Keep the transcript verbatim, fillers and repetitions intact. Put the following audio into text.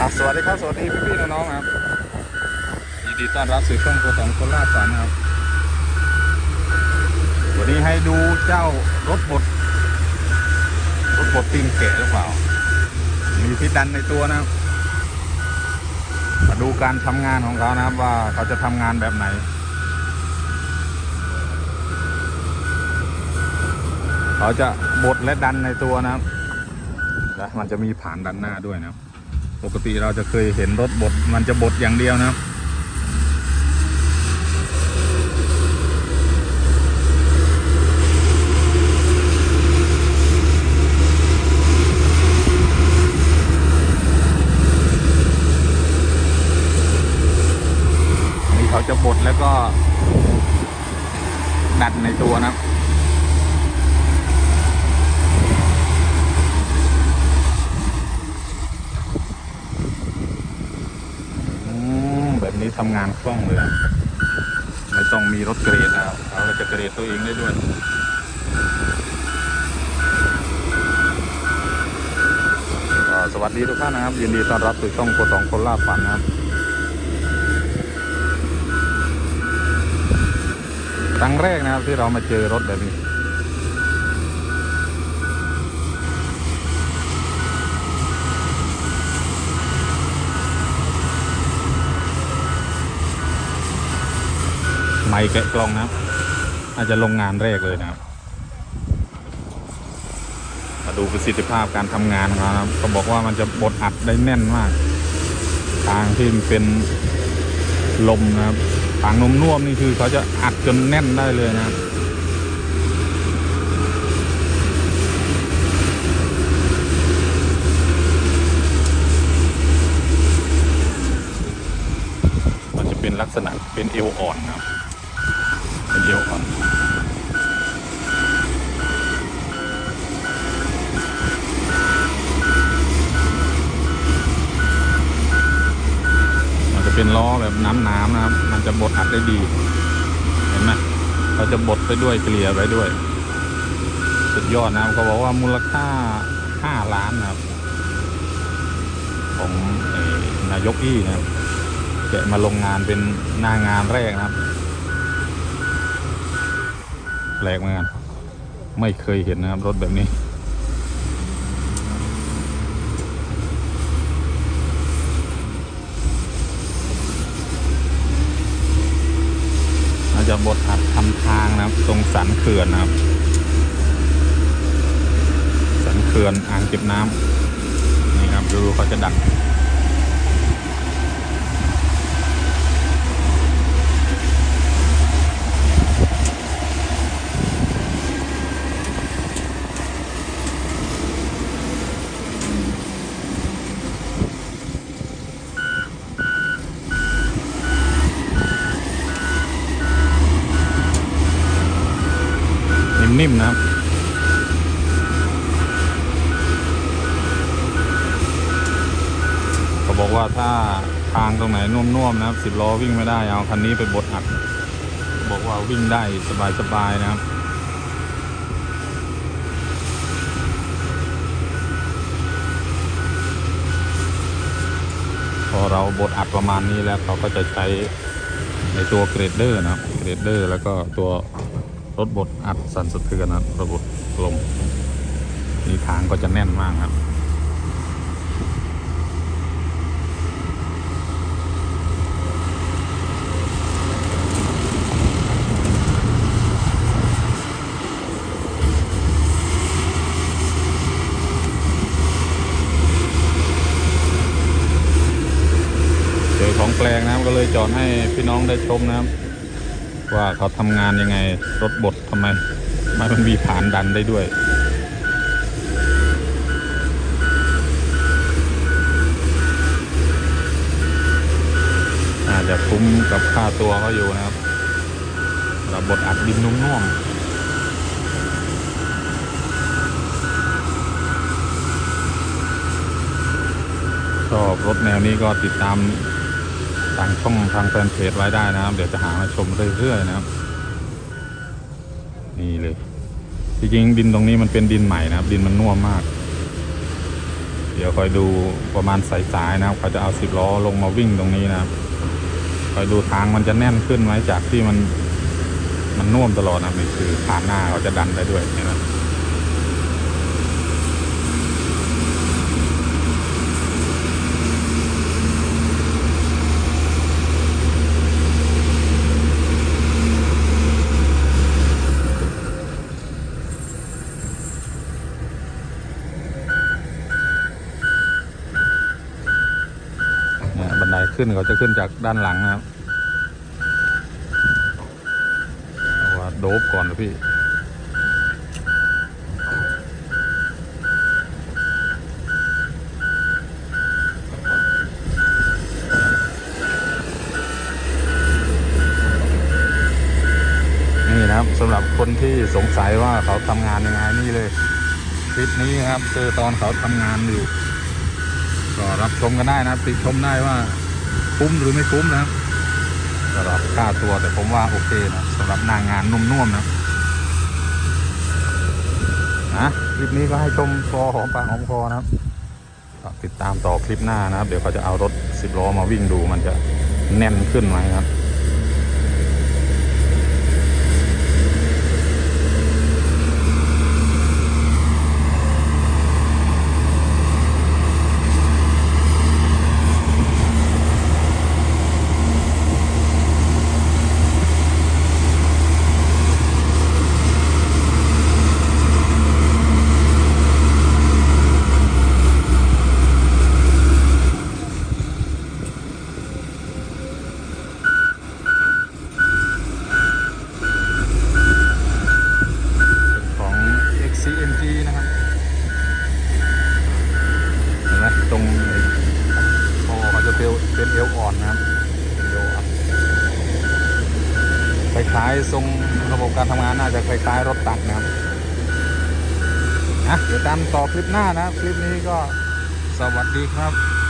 สวัสดีครับสวัสดีพี่พี่น้องๆครับยินดีต้อนรับสู่ช่องตัวสองคนล่าฝันครับวันนี้ให้ดูเจ้ารถบดรถบดตีนแกะหรือเปล่ามีที่ดันในตัวนะครับมาดูการทำงานของเขานะครับว่าเขาจะทำงานแบบไหนเขาจะบดและดันในตัวนะครับและมันจะมีผ่านดันหน้าด้วยนะครับปกติเราจะเคยเห็นรถบดมันจะบดอย่างเดียวนะครับนี่เขาจะบดแล้วก็ดันในตัวนะครับแบบนี้ทำงานคล่องเลยไม่ต้องมีรถเกรดนะครับเราจะเกรดตัวเองได้ด้วยสวัสดีทุกท่านนะครับยินดีต้อนรับสู่ช่องโคสองคนล่าฝันนะครับครั้งแรกนะครับที่เรามาเจอรถแบบนี้ไมค์แกะกล่องนะครับอาจจะลงงานแรกเลยนะครับมาดูประสิทธิภาพการทำงานของเขาครับเขาบอกว่ามันจะบดอัดได้แน่นมากทางที่มันเป็นลมนะครับทางนุ่มๆนี่คือเขาจะอัดจนแน่นได้เลยนะครับมันจะเป็นลักษณะเป็นเอวอ่อนนะครับเป็นเอวอ่อนเป็นล้อแบบน้ำๆนะครับมันจะบดอัดได้ดีเห็นไหมเขาจะบดไปด้วยเกลี่ยไปด้วยสุดยอดนะครับเขาบอกว่ามูลค่าห้าล้านนะครับของนายกอี้นะครับแกะมาลงงานเป็นหน้างานแรกนะครับแปลกเหมือนกันไม่เคยเห็นนะครับรถแบบนี้จะบดอัดทำทางนะครับตรงสันเขื่อนนะครับสันเขื่อนอ่างเก็บน้ำนี่ครับดูเขาจะดักนิ่มๆนะครับเขาบอกว่าถ้าทางตรงไหนนุ่มๆนะครับสิบล้อวิ่งไม่ได้เอาคันนี้ไปบดอัดบอกว่าวิ่งได้สบายๆนะครับพอเราบดอัดประมาณนี้แล้วเขาก็จะใช้ในตัวเกรดเดอร์นะครับเกรดเดอร์แล้วก็ตัวรถบดอัดสั่นสะเทือนนะระบบลมนี่ทางก็จะแน่นมากครับเจอของแปลงนะครับก็เลยจอดให้พี่น้องได้ชมนะครับว่าเขาทำงานยังไงรถบดทำไมมันมีผ่านดันได้ด้วยอาจจะคุ้มกับค่าตัวเขาอยู่นะครับระบบอัดดินนุ่มๆชอบรถแนวนี้ก็ติดตามทางช่องทางแฟนเพจไว้ได้นะครับเดี๋ยวจะหามาชมเรื่อยๆนะครับนี่เลยจริงๆดินตรงนี้มันเป็นดินใหม่นะครับดินมันนุ่มมากเดี๋ยวคอยดูประมาณสายๆนะครับเขาจะเอาสิบล้อลงมาวิ่งตรงนี้นะครับคอยดูทางมันจะแน่นขึ้นไหมจากที่มันมันน่วมตลอดนะนี่คือผ่านหน้าเขาจะดันได้ด้วยนะบันไดขึ้นเขาจะขึ้นจากด้านหลังนะครับเอาว่าโดบก่อนนะพี่นี่นะครับสำหรับคนที่สงสัยว่าเขาทำงานยังไงนี่เลยคลิปนี้ครับคือตอนเขาทำงานอยู่ก็รับชมกันได้นะติชมได้ว่าคุ้มหรือไม่คุ้มนะครับสำหรับค่าตัวแต่ผมว่าโอเคนะสำหรับหน้างานนุ่มๆนะนะคลิปนี้ก็ให้ชมพอหอมปากหอมคอนะครับติดตามต่อคลิปหน้านะครับเดี๋ยวเขาจะเอารถสิบล้อมาวิ่งดูมันจะแน่นขึ้นไหมครับนะครับเห็นไหมตรงคอเขาจะเป็นเป็นเอวอ่อนนะครับเป็นเอวอ่อนคล้ายๆทรงระบบการทำงานน่าจะคล้ายๆรถตักนะครับนะเดี๋ยวตามต่อคลิปหน้านะครับคลิปนี้ก็สวัสดีครับ